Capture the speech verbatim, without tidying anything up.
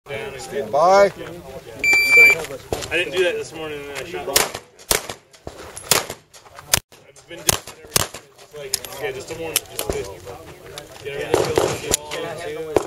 Stand by. I didn't do that this morning and then I shot. I've been doing that every day. It's like, okay, just a morning. Just get everything going.